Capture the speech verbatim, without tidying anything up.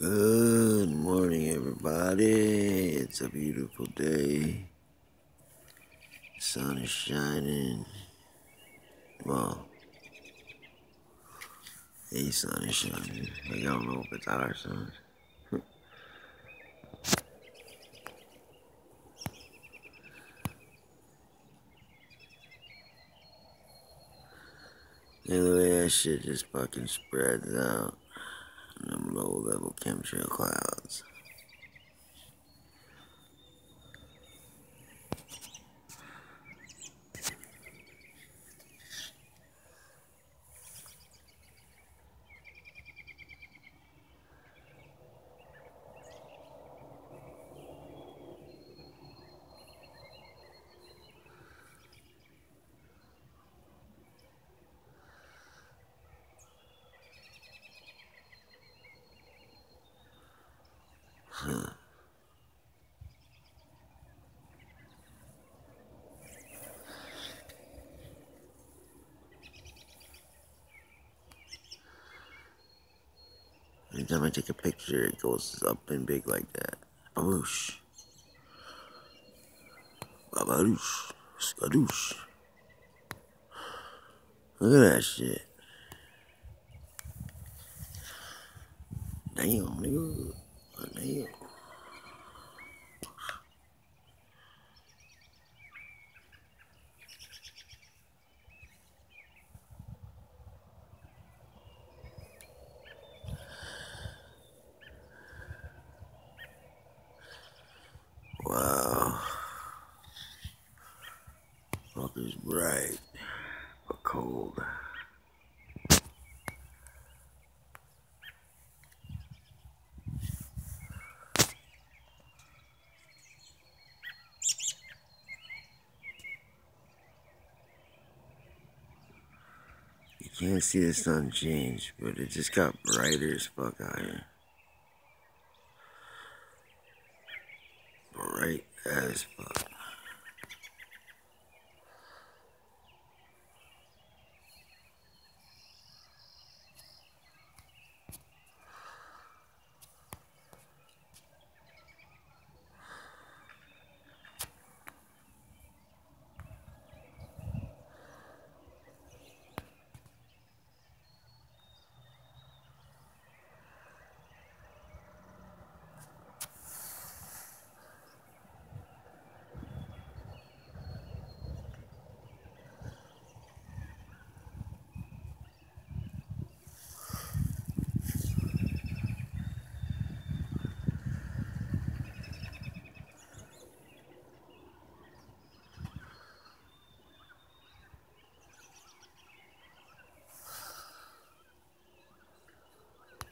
Good morning, everybody. It's a beautiful day. The sun is shining. Well, a sun is shining. Like, I don't know if it's our sun. Anyway, that shit just fucking spreads out in them low-level chemtrail clouds. Huh. Anytime I take a picture, it goes up and big like that. Baboosh. Babadoosh. Skadoosh. Look at that shit. Damn, nigga. Damn. Wow. Fucker's bright, but cold. You can't see the sun change, but it just got brighter as fuck out here. Bright as fuck.